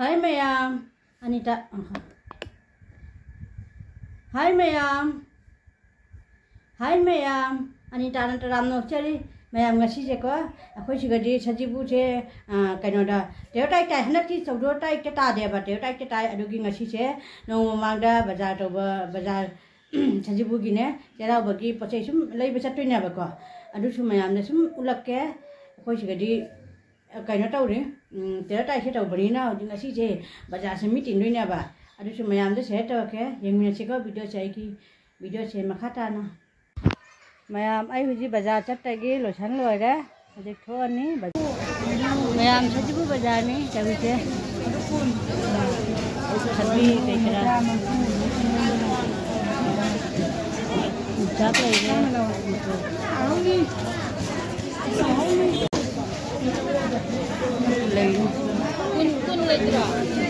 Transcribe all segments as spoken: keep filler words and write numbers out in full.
Hai mayam, Anita. Hai mayam. Hai mayam, Anita Anita Ram no chari. Mayam ngasi je ko. Aku sih gadi sajibu je. Kano da. Dia tak tak hendak sih saudara tak tak ada apa. Dia tak tak ada lagi ngasi je. Nong mangda bazar tu bazar sajibu gini. Jadi bagi pasal itu lagi besar tu ni apa ko. Aduh cuma mayam ni cuma ulak ke. Aku sih gadi kano tahu ni. Dia tak sih tahu beri na. Jadi ngasi je. Bazar semiti ni apa. Aduh cuma mayam tu saya tahu ke. Yang mana sih ko video saya ki video saya makata na. Mayam ai huji bazar chatagi losan loire hojik thon ni mayam sajibu bazar ni chawi che sabi dekra chat loire lei kun kun letra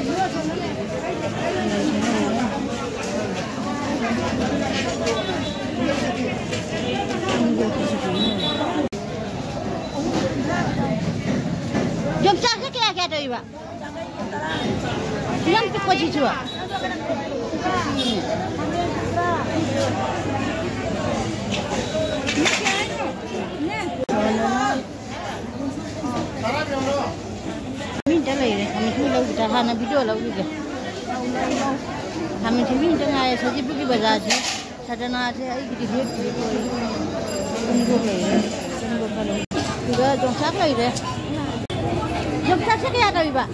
Jom cakap kaya kaya tu iba. Yang tu kau cicu. Minta lagi, kami tu lalu kita hana video lalu juga. Kami tu minta ngai saja pergi bazar je. Sadana je, ai kita hidup hidup. Tunggu lagi, tunggu kalau. Juga jom cakap lagi deh. Jom cakap kaya tu iba.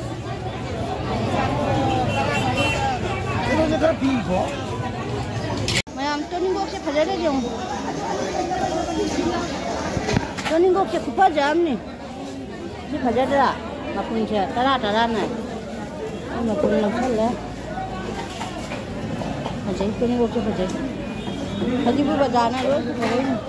Itu je pinggul. Mayam tu ni gok se fajar je jom. Tu ni gok se kupa jam ni. Si fajar dah. Makun je, tara tara na. Makun nak salah. Fajar tu ni gok se fajar. Haji pun bazar na roz fajar ni.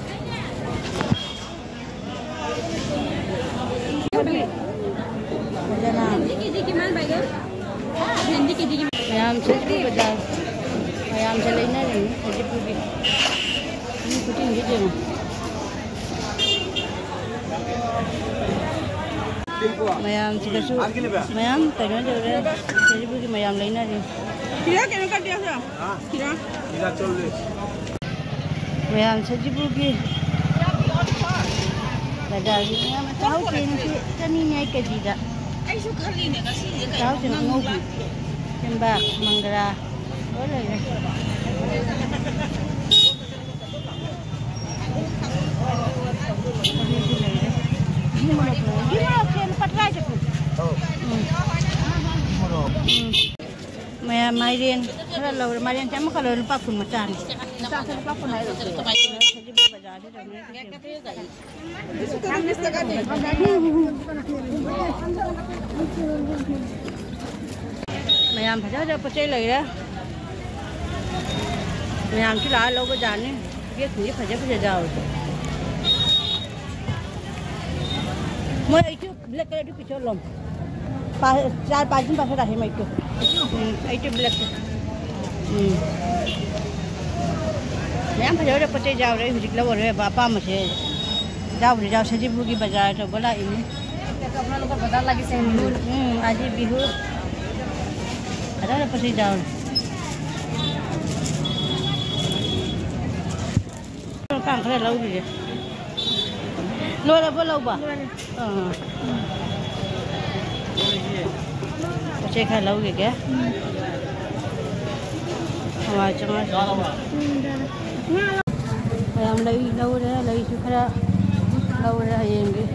Mayam sajibu bazar, mayam selena ni sajibu ni. Ini kucing je je. Mayam sudah su, mayam tanya je orang sajibu ni mayam selena ni. Kira kena kat dia sah? Kira? Kira चौलीस. Mayam sajibu ni. Bazar ni mayam tahu sih ni kami naik ke tidak. Ay, so kali ni kasi dia Tahu sih nak ngopi. Tembak, manggara. Boleh ke? Gimana tu? Gimana tu? Lepas rai je tu. Maya Marian, kalau Marian cuma kalau lepas pun macam. Macam lepas pun ada. Sajibu bazar dia dah. Sekarang ni sekarang ni. Mayam fajar dah pecah lagi dah. Mayam tu lah lalu bazar ni dia ni fajar fajar jauh. Mau itu black color tu picture lom. चार पाँच दिन पास रहे मैं तो itu black hmm yang pada dah pecah jauh dah hujik lawan dah bapa masih jauh dah jauh sajibu ki bazar tu bola ini kita अपना लोग bazar lagi से Bihu hmm आज Bihu ada dah pecah jauh kang kena lau je lu ada apa lau ba ah pecah kan lau ke ke awak cuma yang lagi lau dah lagi suka lau dah yang ke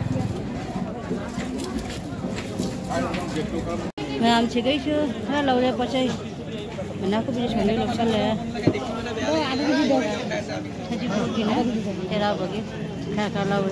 Mayam cikai tu lau dah pecah mana aku bisa cakap lau salah oh ada di situ sajibu gini cara bagi cara lau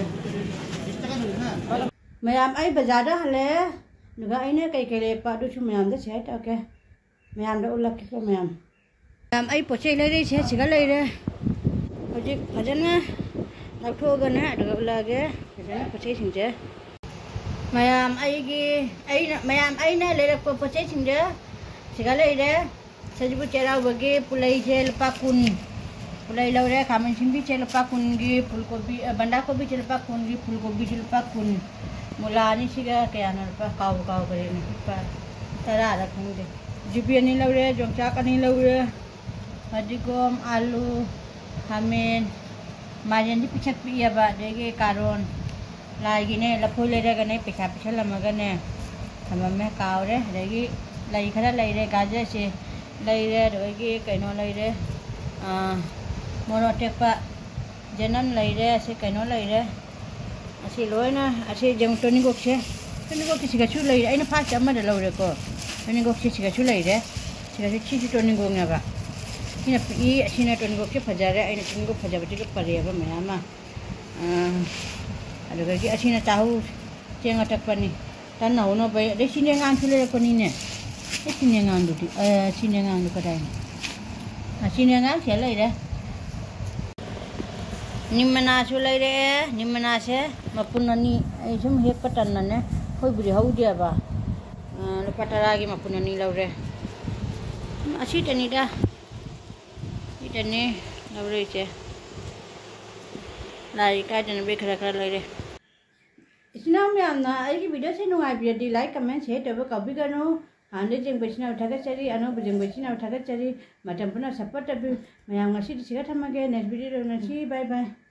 Mayam ai bazar dah le juga ini kayak kayak pak tu cuma mayam dah saya tak ke mayam dah ulak ke mayam mayam ai poceh lagi saya cakap lagi dah poceh fajar na nak thua kan na juga ulak ke fajar na poceh sini mayam ai ke ai mayam ai na le poceh sini cakap lagi dah sajibu cara bagi pulai je lepas kun pulai lau dah kami simpi je lepas kun gi fulgobi banda kobi je lepas kun gi fulgobi je lepas kun mula ni sih ke kayak apa kau kau beri ni apa ꯇꯔꯥꯔ ꯈꯪꯗꯦ ꯖꯨꯄꯤ ꯑꯅꯤ ꯂꯧꯔꯦ ꯌꯣꯡꯆꯥꯛ ꯑꯅꯤ ꯂꯧꯔꯦ ꯐꯗꯤꯒꯣꯝ ꯑꯥꯂꯨ ꯈꯥꯃꯦꯟ ꯃꯥꯏꯔꯦꯟꯗꯤ ꯄꯤꯛꯁꯛ ꯄꯤꯛꯑꯦꯕ ꯑꯗꯒꯤ ꯀꯥꯔꯣꯟ ꯂꯥꯏꯒꯤꯅꯦ ꯂꯐꯣꯏ ꯂꯩꯔꯒꯅꯦ ꯄꯩꯁꯥ ꯄꯤꯁꯜꯂꯝꯃꯒꯅꯦ ꯊꯝꯃꯝꯃꯦ ꯀꯥꯎꯔꯦ ꯑꯗꯒꯤ ꯂꯩ ꯈꯔ ꯂꯩꯔꯦ ꯒꯥꯖꯔꯁꯦ ꯂꯩꯔꯦ ꯑꯗꯒꯤ ꯀꯩꯅꯣ ꯂꯩꯔꯦ ꯃꯣꯔꯣꯛ ꯑꯇꯦꯛꯄ ꯖꯅꯝ ꯂꯩꯔꯦ ꯑꯁꯤ ꯀꯩꯅꯣ ꯂꯩꯔꯦ ꯑꯁꯤ ꯂꯣꯏꯅ ꯑꯁꯤ ꯇꯣꯅꯤꯡꯀꯣꯛꯁꯦ ꯇꯣꯅꯤꯡꯀꯣꯛꯁꯦ ꯁꯤꯒꯁꯨ ꯂꯩꯔꯦ ꯑꯩꯅ ꯐꯥꯁ ꯑꯃꯗ ꯂꯧꯔꯦꯀꯣ ꯇꯣꯅꯤꯡꯀꯣꯛꯁꯦ ꯁꯤꯒꯁꯨ ꯂꯩꯔꯦ ꯁꯤꯒꯁꯨ ꯁꯤꯁꯨ ꯇꯣꯅꯤꯡꯀꯣꯛꯅꯦꯕ ꯁꯤꯅ ꯄꯤꯛꯏ ꯑꯁꯤꯅ ꯇꯣꯅꯤꯡꯀꯣꯛꯁꯦ ꯐꯖꯔꯦ ꯑꯩꯅ ꯇꯣꯅꯤꯡꯀꯣꯛ ꯐꯖꯕꯁꯤꯒ ꯄꯔꯦꯕ ꯃꯌꯥꯝ ꯑꯃ ꯑꯗꯨꯗꯒꯤ ꯑꯁꯤꯅ ꯆꯥꯍꯨ ꯆꯦꯡ ꯑꯇꯛꯄꯅꯤ ꯇꯟ ꯍꯧꯅꯕ ꯑꯗꯩ ꯁꯤꯅꯦꯉꯥꯡꯁꯨ ꯂꯩꯔꯛꯄꯅꯤꯅꯦ ꯑꯦ ꯁꯤꯅꯦꯉꯥꯡꯗꯨꯗꯤ ꯁꯤꯅꯦꯉꯥꯡꯗꯨ ꯀꯗꯥꯏꯅꯣ ꯁꯤꯅꯦꯉꯥꯡꯁꯦ ꯂꯩꯔꯦ ꯅꯤꯝꯃꯅꯥꯁꯨ ꯂꯩꯔꯛꯑꯦ ꯅꯤꯝꯃꯅꯥꯁꯦ ꯃꯄꯨꯟ ꯑꯅꯤ ꯑꯩ ꯁꯨꯝ ꯍꯦꯛꯄ ꯇꯟꯅꯅꯦ ꯑꯩꯈꯣꯏꯕꯨꯗꯤ ꯍꯧꯗꯦꯕ ꯂꯨꯄꯥ ꯇꯔꯥꯒꯤ ꯃꯄꯨꯟ ꯑꯅꯤ ꯂꯧꯔꯦ ꯑꯁꯤꯇꯅꯤꯗ ꯁꯤꯇꯅꯤ ꯂꯧꯔꯛꯏꯁꯦ ꯂꯥꯏ ꯀꯥꯏꯗꯅꯕꯤ ꯈꯔ ꯈꯔ ꯂꯩꯔꯦ इतना में आमना आई की वीडियो से नुआई बिरदी लाइक कमेंट शेयर तब कभी करो हांडे जेंग बचिना उठाकर चली अनो जेंग बचिना उठाकर चली मतम पुना सपोर्ट तब मैं आऊँगा सी दिशा थमागे नेक्स्ट वीडियो नसी बाय बाय।